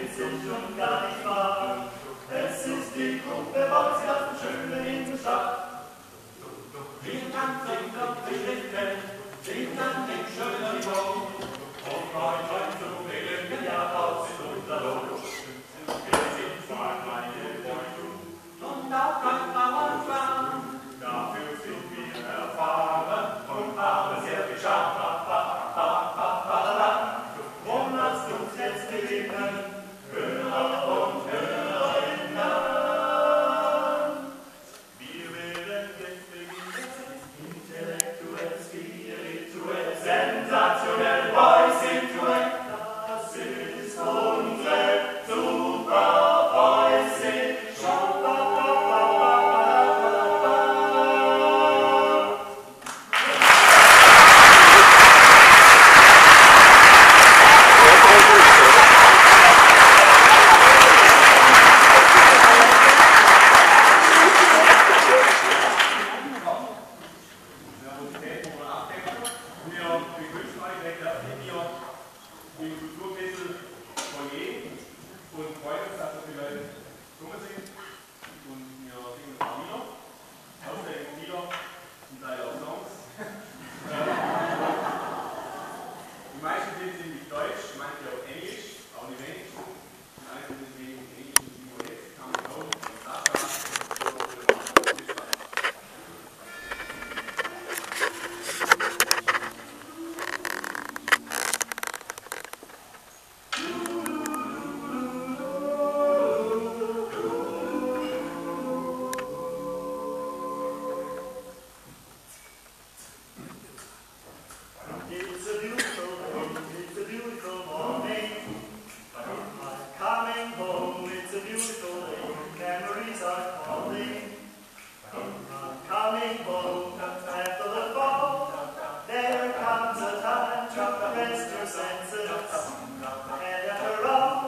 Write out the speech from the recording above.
witzig und gar nicht wahr. Es ist die Gruppe Boys, die aus dem schönen Innenstadt. Wir tanzen auf die Schritte, singen den schönen Show. Und heute zu wählen, ja, aus in unser Logo. Wir sind zwar kleine Boys und auch kein Bauernschwarm. Dafür sind wir erfahren und haben sehr viel Charme. Drum lasst uns jetzt gewinnen, Hörer und Hörerinnen. Wir werden jetzt beginnen, intellektuell, spirituell, sensationell, Boys intellekt. Das ist unsere Super Boys Show. There comes a time to rest your senses, and after all